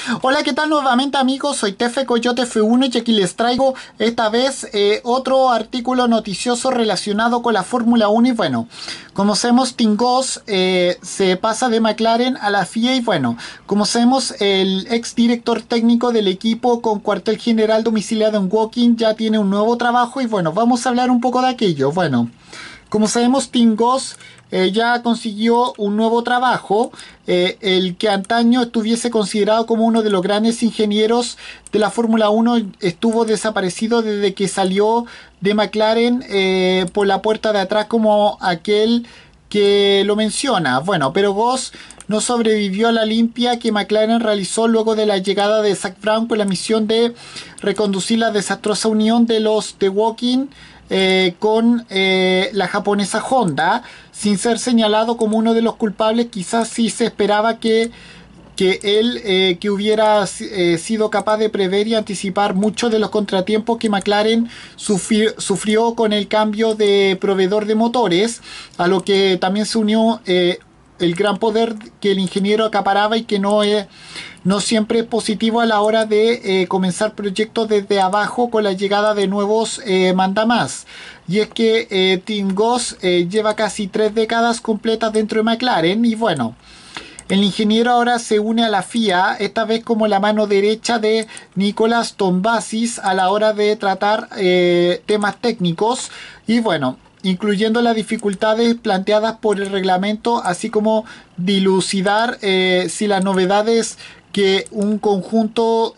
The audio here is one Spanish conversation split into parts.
Hola, ¿qué tal nuevamente amigos? Soy Tefe Coyote F1 y aquí les traigo esta vez otro artículo noticioso relacionado con la Fórmula 1 y bueno, como sabemos Tingos se pasa de McLaren a la FIA y bueno, como sabemos el ex director técnico del equipo con cuartel general domiciliado en Woking ya tiene un nuevo trabajo y bueno, vamos a hablar un poco de aquello. Bueno, como sabemos, Tingos ya consiguió un nuevo trabajo, el que antaño estuviese considerado como uno de los grandes ingenieros de la Fórmula 1 estuvo desaparecido desde que salió de McLaren por la puerta de atrás como aquel que lo menciona. Bueno, pero Goss no sobrevivió a la limpia que McLaren realizó luego de la llegada de Zak Brown con la misión de reconducir la desastrosa unión de los de Woking con la japonesa Honda, sin ser señalado como uno de los culpables. Quizás sí se esperaba que él que hubiera sido capaz de prever y anticipar muchos de los contratiempos que McLaren sufrió con el cambio de proveedor de motores, a lo que también se unió el gran poder que el ingeniero acaparaba y que no siempre es positivo a la hora de comenzar proyectos desde abajo con la llegada de nuevos mandamás. Y es que Tingos lleva casi 3 décadas completas dentro de McLaren y bueno, el ingeniero ahora se une a la FIA, esta vez como la mano derecha de Nicolas Tombazis a la hora de tratar temas técnicos y bueno, incluyendo las dificultades planteadas por el reglamento, así como dilucidar si las novedades que un conjunto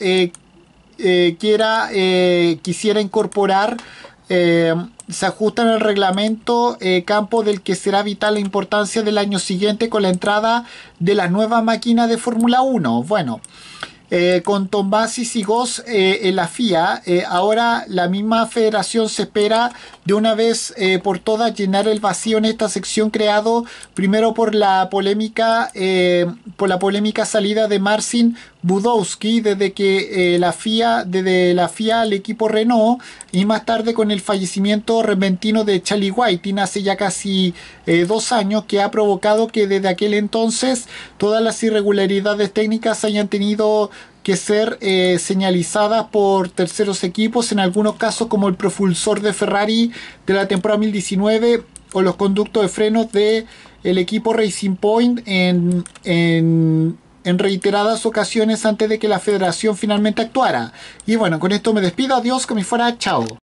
quisiera incorporar se ajustan al reglamento, campo del que será vital la importancia del año siguiente con la entrada de la nueva máquina de Fórmula 1. Bueno, con Tombazis y Goss en la FIA, ahora la misma federación se espera de una vez por todas llenar el vacío en esta sección creado primero por la polémica salida de Marcin Budowski desde la FIA al equipo Renault y más tarde con el fallecimiento repentino de Charlie Whiting hace ya casi 2 años, que ha provocado que desde aquel entonces todas las irregularidades técnicas hayan tenido que ser señalizadas por terceros equipos, en algunos casos como el propulsor de Ferrari de la temporada 2019 o los conductos de frenos de el equipo Racing Point en reiteradas ocasiones antes de que la federación finalmente actuara. Y bueno, con esto me despido, adiós, que me fuera, chao.